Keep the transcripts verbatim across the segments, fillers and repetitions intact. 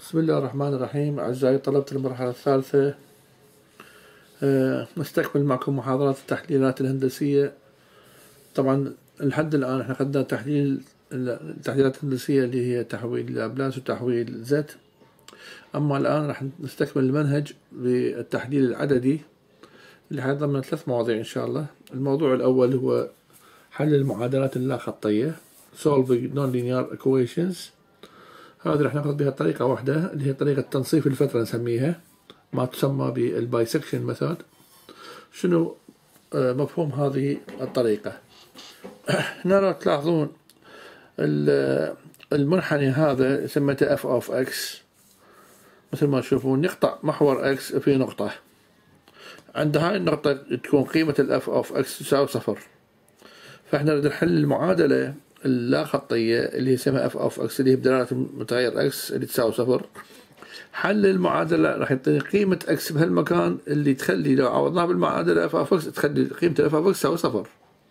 بسم الله الرحمن الرحيم. أعزائي طلبة المرحلة الثالثة، أه نستكمل معكم محاضرات التحليلات الهندسية. طبعا لحد الآن احنا أخذنا تحليل التحليلات الهندسية اللي هي تحويل لابلاس وتحويل زد. أما الآن راح نستكمل المنهج بالتحليل العددي اللي حيضمن ثلاث مواضيع إن شاء الله. الموضوع الأول هو حل المعادلات اللا خطية solving non-linear equations. هذه راح ناخذ بها طريقة واحدة اللي هي طريقة تنصيف الفترة نسميها، ما تسمى بالبايسكشن ميثود. شنو آه مفهوم هذه الطريقة؟ هنا تلاحظون المنحني هذا سميته اف اوف اكس، مثل ما تشوفون يقطع محور اكس في نقطة. عند هاي النقطة تكون قيمة الاف اوف اكس تساوي صفر، فاحنا نريد نحل المعادلة اللا خطية اللي اسمها اف اوف اكس اللي هي بدلالة متغير اكس اللي تساوي صفر. حل المعادلة راح يعطيني قيمة اكس بهالمكان اللي تخلي لو عوضناها بالمعادلة اف اوف اكس تخلي قيمة الاف اوف اكس تساوي صفر.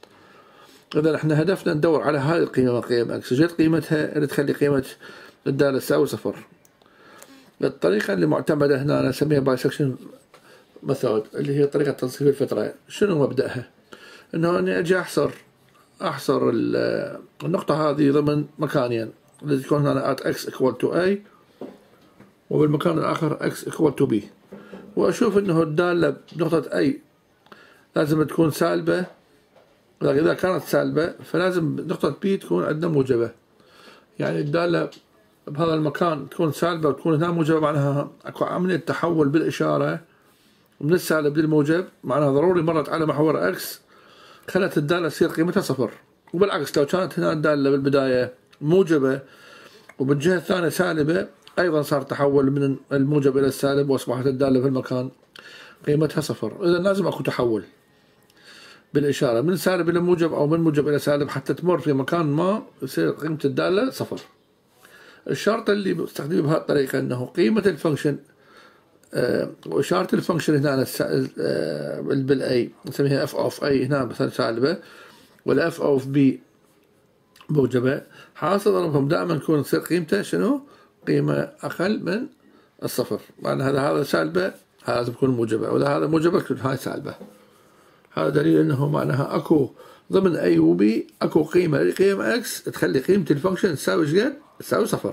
إذا احنا هدفنا ندور على هذه القيمة من قيم اكس، جت قيمتها اللي تخلي قيمة الدالة تساوي صفر. الطريقة اللي معتمدة هنا أنا أسميها بايسكشن ميثود اللي هي طريقة تنصيف الفترة. شنو مبدأها؟ إنه أني أجي أحصر أحصر النقطة هذه ضمن مكانين اللي تكون هنا at x equal to a وبالمكان الآخر x equal to b، وأشوف إنه الدالة بنقطة a لازم تكون سالبة. إذا كانت سالبة فلازم نقطة b تكون عندنا موجبة، يعني الدالة بهذا المكان تكون سالبة وتكون هنا موجبة، معناها أكو عملية تحول بالإشارة من السالب للموجب، معناها ضروري مرت على محور x خلت الدالة تصير قيمتها صفر. وبالعكس لو كانت هنا الدالة بالبداية موجبة وبالجهة الثانية سالبة أيضا صار تحول من الموجب إلى السالب وأصبحت الدالة في المكان قيمتها صفر. إذا لازم أكو تحول بالإشارة من سالب إلى موجب أو من موجب إلى سالب حتى تمر في مكان ما يصير قيمة الدالة صفر. الشرط اللي بستخدمه بهذه الطريقة أنه قيمة الفانكشن آه وإشارة الفانكشن هنا آه بالأي نسميها اف اوف اي هنا مثلا سالبة والاف اوف بي موجبة، حاصل ضربهم دائما تكون تصير قيمته شنو؟ قيمة أقل من الصفر. معنى هذا هذا سالبة هذا تكون موجبة، وإذا هذا موجبة تكون هاي سالبة. هذا دليل أنه معناها أكو ضمن أي وبي أكو قيمة لقيمة إكس تخلي قيمة الفانكشن تساوي شقد؟ تساوي صفر.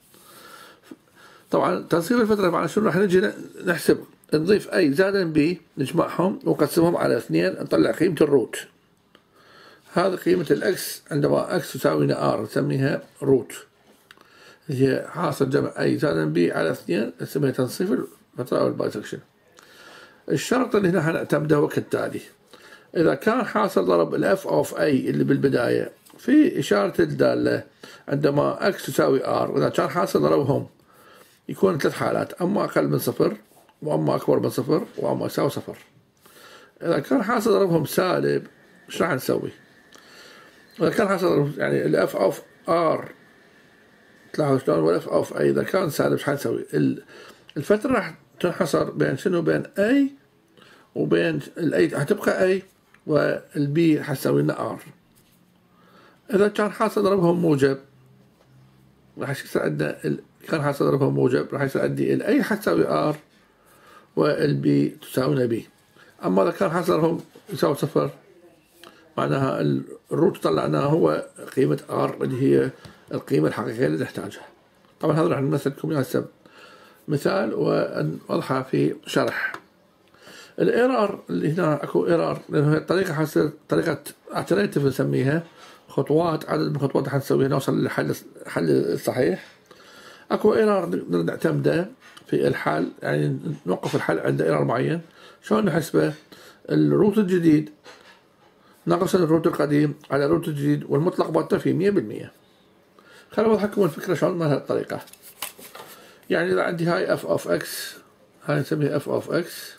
طبعا تنصيف الفترة معنا شنو راح نجي نحسب نضيف أي زائدا بي نجمعهم ونقسمهم على اثنين نطلع قيمة الروت. هذه قيمة الإكس عندما إكس تساوي لنا آر نسميها روت، هي حاصل جمع أي زائدا بي على اثنين نسميها تنصيف الفترة أو البايسكشن. الشرط اللي هنا حنعتمده هو كالتالي: إذا كان حاصل ضرب الاف اوف اي اللي بالبداية في إشارة الدالة عندما اكس تساوي ار، إذا كان حاصل ضربهم يكون ثلاث حالات: أما أقل من صفر وأما أكبر من صفر وأما يساوي صفر. إذا كان حاصل ضربهم سالب إيش راح نسوي؟ إذا كان حاصل ضربهم يعني الاف اوف ار تلاحظوا شلون، والاف اوف اي إذا كان سالب إيش حنسوي؟ الفترة راح تنحصر بين شنو؟ بين اي وبين الاي حتبقى اي والبي حتساوي لنا ار. اذا كان حاصل ضربهم موجب راح يصير عندنا ال... كان حاصل ضربهم موجب راح يصير عندي الاي حتساوي ار والبي تساوي لنا بي. اما اذا كان حاصل ضربهم يساوي صفر معناها الروت طلعناه هو قيمة ار اللي هي القيمة الحقيقية اللي نحتاجها. طبعا هذا راح نمثل لكم هسه مثال ونوضحها في شرح. الايرور اللي هنا اكو ايرور لانه الطريقه حتصير طريقه اتريتيف نسميها، خطوات عدد من الخطوات اللي حنسويها نوصل للحل الحل الصحيح. اكو ايرور نقدر نعتمده في الحل، يعني نوقف الحل عند ايرور معين. شلون نحسبه؟ الروت الجديد ناقص الروت القديم على الروت الجديد والمطلق باته في مية بالمية. خليني اوضح لكم الفكره شلون من هالطريقه. يعني اذا عندي هاي اف اوف اكس، هاي نسميها اف اوف اكس،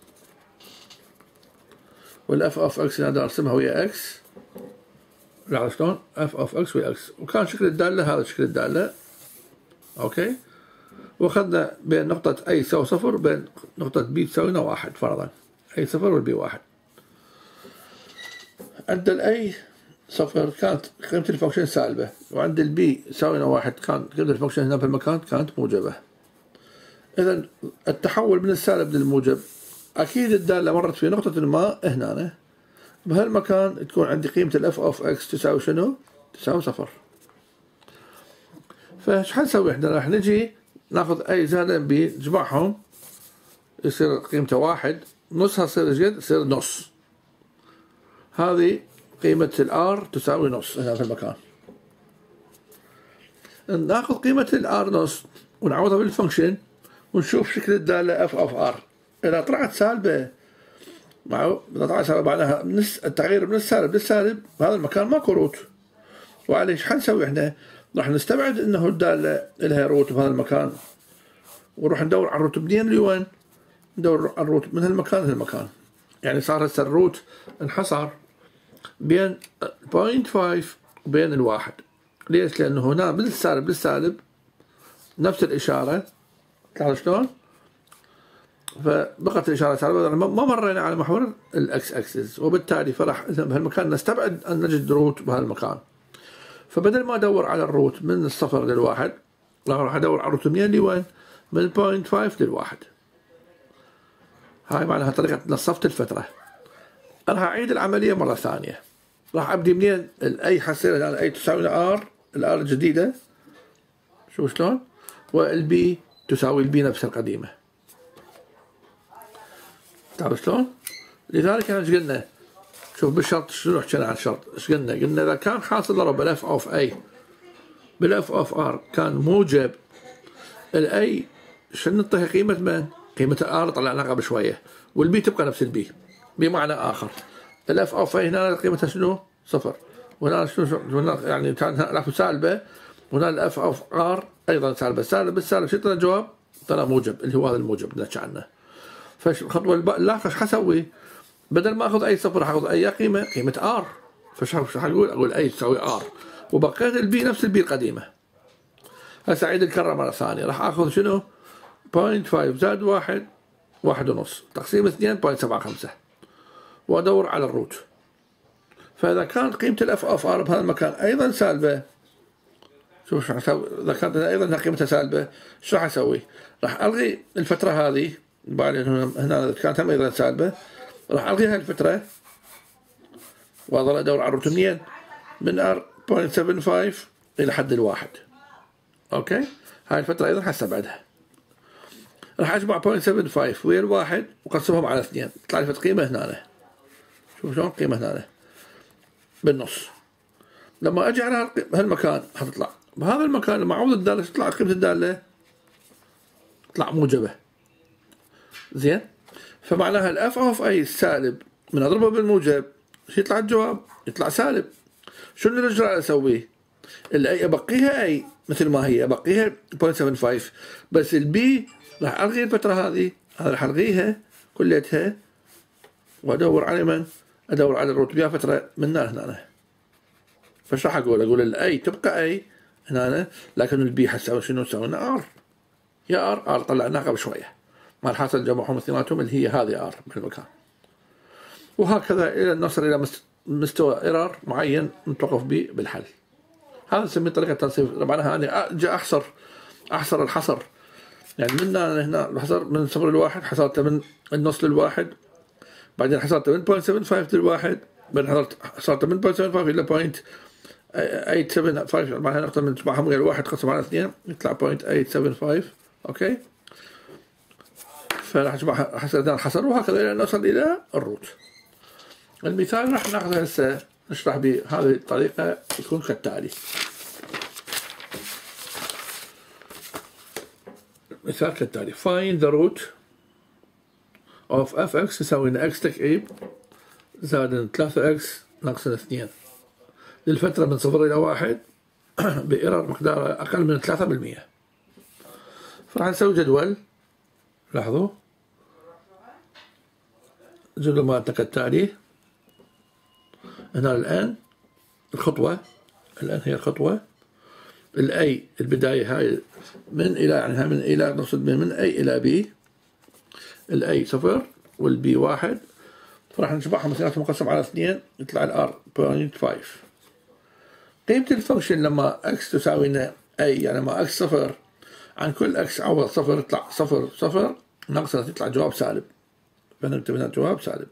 والاف اوف اكس انا ارسمها ويا اكس، لاحظ شلون؟ اف اوف اكس ويا اكس، وكان شكل الداله هذا شكل الداله، اوكي؟ واخذنا بين نقطة اي تساوي صفر وبين نقطة بي تساوي لنا واحد فرضا، اي صفر والبي واحد. عند الاي صفر كانت قيمة الفانكشن سالبة، وعند البي تساوي لنا واحد كان قيمة الفانكشن هنا في المكان كانت موجبة. إذا التحول من السالب للموجب أكيد الدالة مرت في نقطة ما هنا بهالمكان تكون عندي قيمة الاف اوف اكس تساوي شنو؟ تساوي صفر. فايش حنسوي احنا؟ راح نجي ناخذ اي زائد ام بي نجمعهم يصير قيمته واحد، نصها يصير جد يصير نص. هذه قيمة الار تساوي نص هنا في المكان. ناخذ قيمة الار نص ونعوضها بالفانكشن ونشوف شكل الدالة اف اوف ار. إذا طلعت سالبة معه إذا طلعت سالبة معناها التغيير من السالب للسالب بهذا المكان ماكو روت. وعليه ايش حنسوي احنا؟ راح نستبعد انه الدالة لها روت بهذا المكان ونروح ندور على الروت منين لوين؟ ندور على الروت من هالمكان لهالمكان. يعني صار هسه الروت انحصر بين بوينت فايف وبين الواحد. ليش؟ لأنه هنا من السالب للسالب نفس الإشارة. تعرف شلون؟ فبقت الإشارة سالبة ما مرينا على محور الإكس أكسس، وبالتالي فراح بهالمكان نستبعد أن نجد روت بهالمكان. فبدل ما أدور على الروت من الصفر للواحد راح أدور على الروت منين لوين؟ من بوينت فايف للواحد. هاي معناها طريقة نصفت الفترة. أنا هعيد العملية مرة ثانية. راح أبدي منين؟ الأي حصير الآن أي تساوي الآر، الآر الجديدة شو شلون؟ والبي تساوي البي نفسها القديمة. تعرف شلون؟ لذلك احنا ايش قلنا؟ شوف بالشرط شنو حكينا عن الشرط؟ ايش قلنا؟ قلنا إذا كان حاصل ضرب بالاف اوف اي بالاف اوف ار كان موجب، الاي شنو نعطيها قيمة من؟ قيمة الار طلعناها قبل شوية، والبي تبقى نفس البي. بمعنى آخر الاف اوف اي هنا قيمتها شنو؟ صفر، وهنا شنو يعني كان سالبة، وهنا الاف اوف ار ايضا سالبة. سالب بالسالب شو طلع جواب؟ طلع موجب اللي هو هذا الموجب نحكي عنه. فالخطوة اللاحقة ايش حسوي؟ بدل ما اخذ اي صفر اخذ اي قيمة، قيمة ار. فشو حقول؟ اقول اي تساوي ار، وبقيت البي نفس البي القديمة. هسه اعيد الكرة مرة ثانية. راح اخذ شنو؟ بوينت فايف زائد واحد، واحد ونص، تقسيم اثنين بوينت سبعة خمسة، وادور على الروت. فاذا كانت قيمة الاف اوف ار بهذا المكان ايضا سالبة، شوف شو حسوي؟ اذا كانت ايضا قيمتها سالبة شو راح اسوي؟ راح الغي الفترة هذه، بعدين هنا كانت هم ايضا سالبة، راح الغي هاي الفترة واظل ادور على الروت منين؟ من ار بوينت سفن فايف الى حد الواحد. اوكي؟ هاي الفترة ايضا حستبعدها. راح اجمع بوينت سفن فايف ويا الواحد وقسمهم على اثنين، تطلع لي قيمة هنا. شوف شلون؟ قيمة هنا بالنص. لما اجي على هالمكان حتطلع بهذا المكان لما اعوض الدالة تطلع قيمة الدالة تطلع موجبة. زين؟ فمعناها الاف اوف اي السالب من اضربه بالموجب شو يطلع الجواب؟ يطلع سالب. شنو الاجراء اسويه؟ الاي ابقيها اي مثل ما هي، ابقيها بوينت سفن فايف، بس البي راح الغي الفترة هذه، هذا راح الغيها كليتها وادور على من؟ ادور على الروت بها فترة من هنا هنا. فايش راح اقول؟ اقول الاي تبقى اي هنا، لكن البي حتساوي شنو؟ تساوي لنا ار. يا ار ار طلعناها قبل شويه، ما الحاصل جمعهم اثنيناتهم اللي هي هذه ار بالمكان. وهكذا الى نصل الى مستوى ايرور معين نتوقف به بالحل. هذا نسميه طريقه تنصيف. معناها انا اجي احصر احصر الحصر، يعني من هنا الحصر من صفر لواحد حصرته من النص للواحد، بعدين حصرته من بوينت سفن فايف للواحد، بعدين حصرته من بوينت سفن فايف الى بوينت ثمانية سبعة خمسة، معناها نقطة من تجمعهم ويا الواحد قسم على اثنين يطلع بوينت ثمانية سبعة خمسة. اوكي؟ فراح اجمع حسب الحصر وهكذا الى ان نصل الى الروت. المثال راح ناخذه هسه نشرح بهذه الطريقة تكون كالتالي. مثال كالتالي: find the root of fx يساوي لنا x تكعيب زائد ثلاثة x ناقص اثنين للفترة من صفر إلى واحد بإيرور مقداره أقل من ثلاثة بالمئة. فراح نسوي جدول. لاحظوا جدول مالتنا كالتالي. هنا الآن الخطوة، الآن هي الخطوة الأي البداية هاي من إلى، يعني من إلى نقصد من, من أي إلى بي. الأي صفر والبي واحد، فراح نجمعهم اثنيناتهم مقسم على اثنين يطلع الار بوينت فايف. قيمة الفانكشن لما اكس تساوي لنا اي، يعني لما اكس صفر عن كل اكس عوض صفر يطلع صفر صفر ناقص يطلع جواب سالب، فنكتب هنا جواب سالب.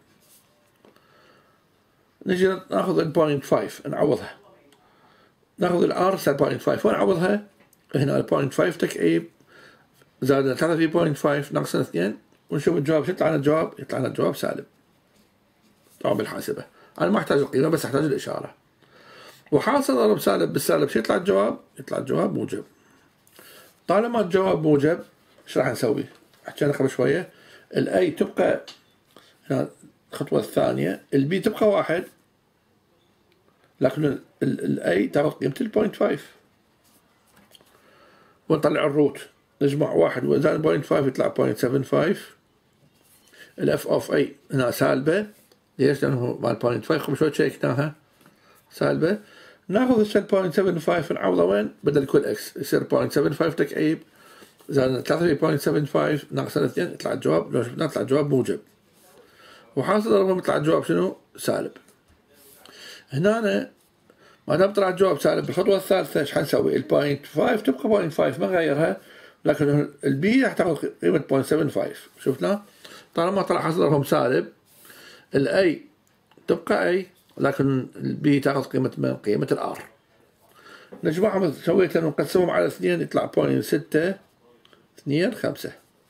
نجي ناخذ البوينت خمسة نعوضها، ناخذ الار صار بوينت خمسة وين نعوضها؟ هنا البوينت خمسة تكعيب زائد ثلاثة في بوينت خمسة ناقص اثنين، ونشوف الجواب شو يطلع لنا الجواب، يطلع لنا الجواب سالب. طبعا بالحاسبة أنا ما أحتاج القيمة بس أحتاج الإشارة. وحاصل ضرب سالب بالسالب شو يطلع الجواب؟ يطلع الجواب موجب. طالما الجواب موجب ايش راح نسوي؟ حكينا قبل شوية الاي تبقى هنا الخطوة الثانية، البي تبقى واحد لكن الاي تاخذ قيمة البوينت خمسة ونطلع الروت، نجمع واحد وزائد بوينت خمسة يطلع بوينت سبعة خمسة. الاف اوف اي هنا سالبة، ليش؟ لأنه مال بوينت خمسة قبل شوية شيكناها سالبة. ناخذ السل بوينت سبعة خمسة نعوضه وين؟ بدل كل اكس يصير بوينت سبعة خمسة تكعيب زائد ثلاثة في بوينت سبعة خمسة ناقص اثنين يطلع الجواب، لو شفنا يطلع الجواب موجب. وحاصل ضربهم يطلع الجواب شنو؟ سالب. هنا ما دام طلع الجواب سالب بالخطوة الثالثة ايش حنسوي؟ البوينت خمسة تبقى بوينت خمسة ما نغيرها، لكن البي راح تاخذ قيمة بوينت سبعة خمسة. شفنا؟ طالما طلع حاصل ضربهم سالب الاي تبقى اي لكن البي تاخذ قيمة من قيمة الار. نجمعهم سويت ونقسمهم على اثنين يطلع بوينت ستة اثنين خمسة.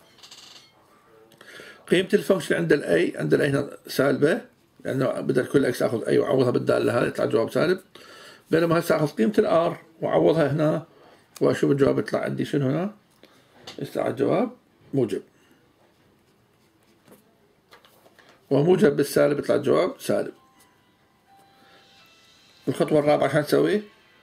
قيمة الفانكشن عند الاي عند الاي هنا سالبة لأنه بدل كل اكس اخذ اي وعوضها بالدالة هذه يطلع جواب سالب، بينما هسه اخذ قيمة الار وعوضها هنا واشوف الجواب يطلع عندي شنو هنا، يطلع الجواب موجب، وموجب بالسالب يطلع الجواب سالب. الخطوة الرابعة شو نسوي؟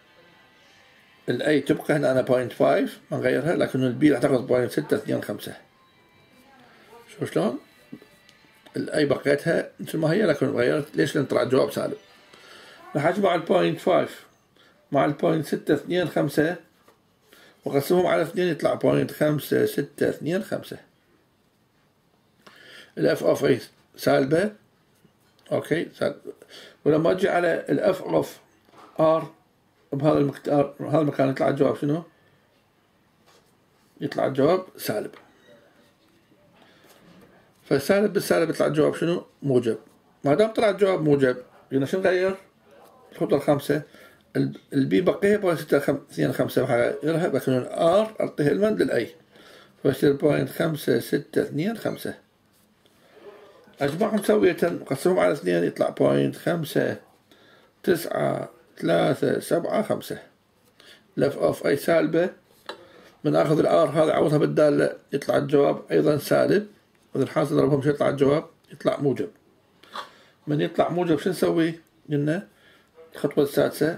الاي تبقى هنا انا بوينت خمسة ما نغيرها، لكن البي راح تاخذ بوينت ستة اثنين خمسة. شو شلون؟ الاي بقيتها مثل ما هي لكن غيرت، ليش؟ لان طلع الجواب سالب. راح اجمع البوينت خمسة مع البوينت ستة اثنين خمسة وقسمهم على اثنين يطلع بوينت خمسة ستة اثنين خمسة. الاف اوف اي سالبة، اوكي سالبة. ولما اجي على الاف اوف ار بهذا المقدار هذا المكان يطلع الجواب شنو؟ يطلع الجواب سالب. فالسالب بالسالب يطلع الجواب شنو؟ موجب. ما دام طلع الجواب موجب قلنا شو نغير؟ الخطوة الخامسة البي بقيها بوينت ستة اثنين خمسة وغيرها، لكن الار اعطيها المند للاي فيصير بوينت خمسة ستة اثنين خمسة. اجمعهم سوية وقسمهم على اثنين يطلع بوينت خمسة تسعة ثلاثة سبعة خمسة. الاف اوف اي سالبة، من اخذ الار هذا عوضها بالدالة يطلع الجواب ايضا سالب، واذا الحاصل ضربهم شو يطلع الجواب؟ يطلع موجب. من يطلع موجب شو نسوي؟ قلنا الخطوة السادسة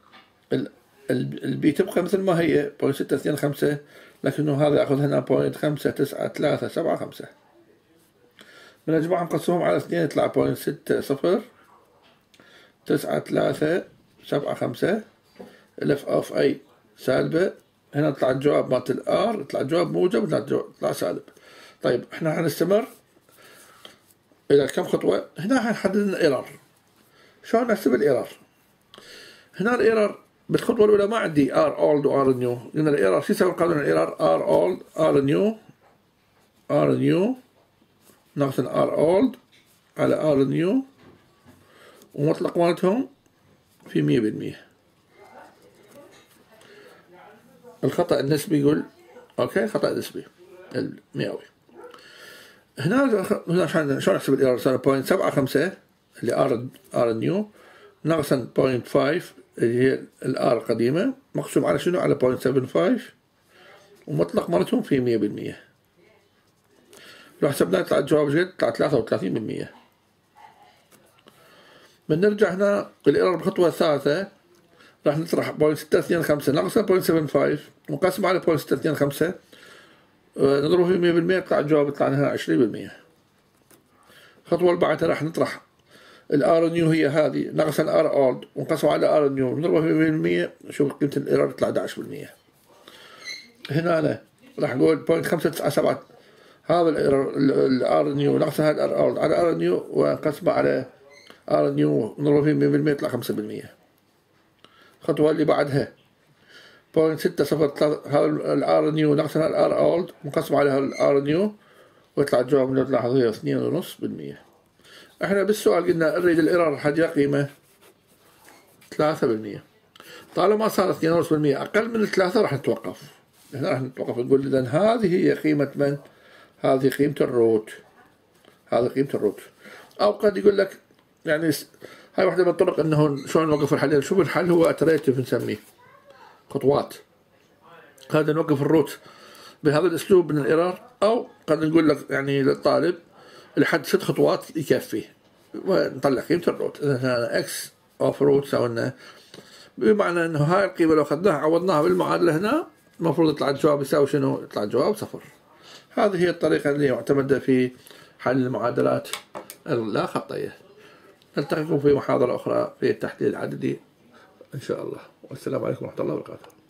البي تبقى مثل ما هي بوينت ستة اثنين خمسة، لكنه هذا ياخذ هنا بوينت خمسة تسعة ثلاثة سبعة خمسة. من اجمعهم قسمهم على اثنين يطلع بوينت ستة صفر تسعة ثلاثة سبعة خمسة. الاف اوف اي سالبة، هنا يطلع الجواب مالت الار يطلع الجواب موجب يطلع سالب. طيب احنا حنستمر الى كم خطوة؟ هنا حنحدد الايرور. شلون نحسب الايرور؟ هنا الايرور بالخطوة الأولى ما عندي ار اولد وار نيو، قلنا الايرور شو يسوي قانون الايرور؟ ار اولد ار نيو ار نيو ناقص ار اولد على ار نيو ومطلق مالتهم في مية بالمية. الخطأ النسبي يقول اوكي خطأ نسبي المئوي. هنا هنا شلون نحسب الايرور؟ صار بوينت سبعة خمسة اللي ار ار نيو ناقصا بوينت خمسة اللي هي الار القديمة مقسوم على شنو؟ على بوينت سبعة خمسة ومطلق مرتهم في مية بالمية. لو حسبناه يطلع الجواب جد يطلع ثلاثة وثلاثين بالمية. بنرجع هنا الايرور بالخطوة الثالثة راح نطرح بوينت ستة اثنين خمسة ناقصا بوينت سبعة خمسة مقسم على بوينت ستة اثنين خمسة نضربه في مية بالمية يطلع الجواب يطلع لنا عشرين بالمية. الخطوة اللي بعدها راح نطرح الار نيو هي هذه ناقص الار اولد ونقسم على ار نيو نضربه في مية بالمية نشوف قيمة الايرور يطلع احد عشر بالمية. هنا أنا راح نقول بوينت خمسة تسعة سبعة هذا الايرور الار نيو ناقص هذا الار اولد على ار نيو ونقسمه على ار نيو نضربه في مية بالمية يطلع خمسة بالمية. الخطوة اللي بعدها بوينت ستة صفر ثلاثة هذا الار نيو ناقصها الار اولد مقسم عليها الار نيو ويطلع الجواب اللي تلاحظ هي اثنين ونص بالمية. احنا بالسؤال قلنا نريد الايرور حاجة قيمة ثلاثة بالمية. طالما صار اثنين ونص بالمية أقل من الثلاثة راح نتوقف. هنا راح نتوقف نقول إذا هذه هي قيمة من؟ هذه قيمة الروت. هذه قيمة الروت. أو قد يقول لك يعني هاي واحدة من الطرق إنه شلون نوقف الحل. شوف الحل هو اتريتيف نسميه خطوات. هذا نوقف الروت بهذا الأسلوب من الإيرور، أو قد نقول لك يعني للطالب لحد ست خطوات يكفي ونطلع قيمة الروت. إذا هذا إكس أوف روت سوينا بمعنى انه هاي القيمه لو اخذناها عوضناها بالمعادله هنا المفروض يطلع الجواب يساوي شنو؟ يطلع الجواب صفر. هذه هي الطريقه اللي معتمده في حل المعادلات اللا خطيه. نلتقيكم في محاضره اخرى في التحليل العددي ان شاء الله، والسلام عليكم ورحمه الله وبركاته.